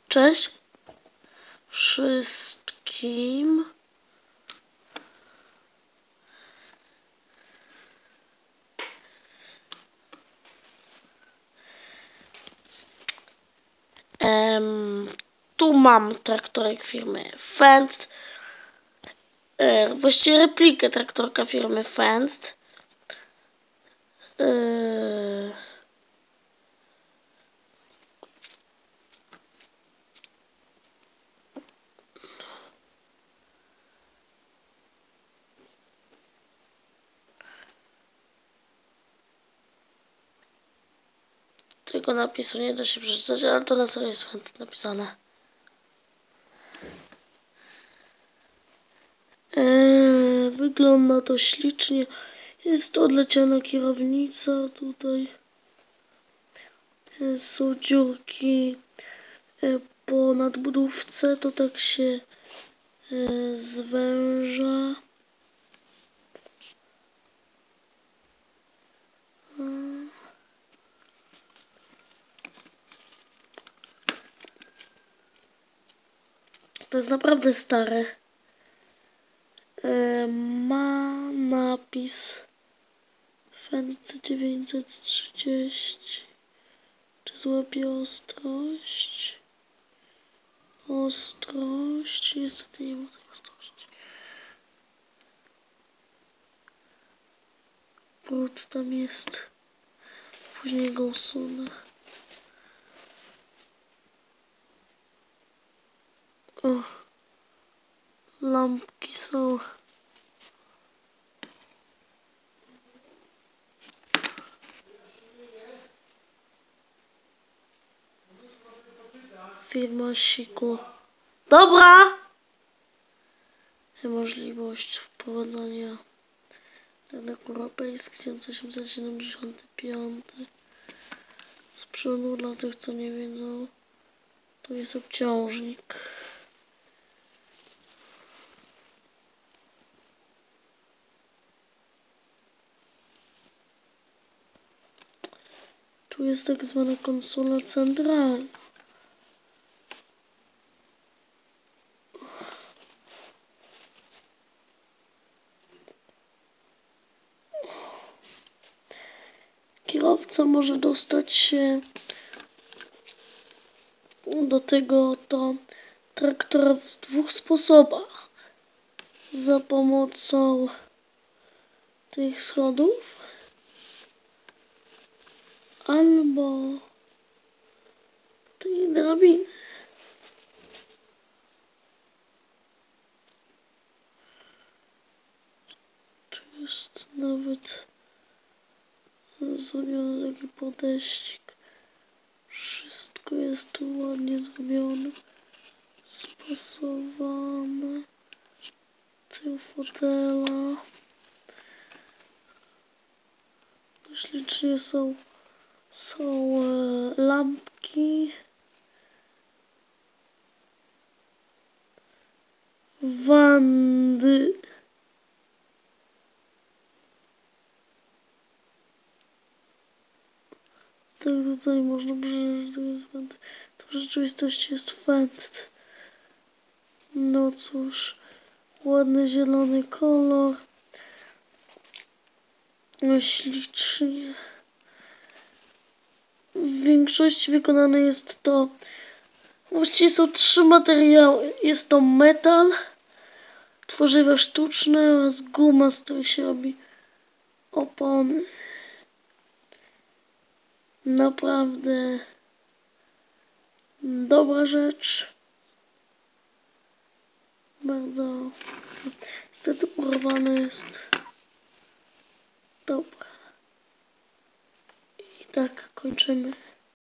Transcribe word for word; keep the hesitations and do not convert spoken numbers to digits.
Cześć wszystkim. Um, tu mam traktorek firmy Fendt. E, właściwie replikę traktorka firmy Fendt. E, Tego napisu nie da się przeczytać, ale to na serio jest Fendt napisane. Eee, wygląda to ślicznie. Jest odleciana kierownica tutaj. E, są dziurki e, po nadbudówce. To tak się e, zwęża. E, to jest naprawdę stare. E, ma napis Fendt dziewięćset trzydzieści. Czy złapie ostrość? Ostrość. Niestety nie ma tej ostrości. Brud tam jest. Później go usunę. O. Lampki są. Firma Siku. Dobra! Możliwość wprowadzania rynek europejski tysiąc osiemset siedemdziesiąty piąty. Z przodu dla tych, co nie wiedzą, to jest obciążnik. Tu jest tak zwana konsola centralna. Kierowca może dostać się do tego to traktora w dwóch sposobach. Za pomocą tych schodów albo tej drabiny. Tu jest nawet zrobiony taki podejścik. Wszystko jest tu ładnie zrobione. Spasowane. Tył fotela. Ślicznie są, są e, lampki. Wandy. Tak tutaj można przeżyć, to w rzeczywistości jest Fendt. No cóż, ładny zielony kolor. No ślicznie. W większości wykonane jest to, właściwie są trzy materiały. Jest to metal, tworzywa sztuczne oraz guma, z której się robi opony. Naprawdę dobra rzecz. Bardzo niestety urwane jest. Dobra. I tak kończymy.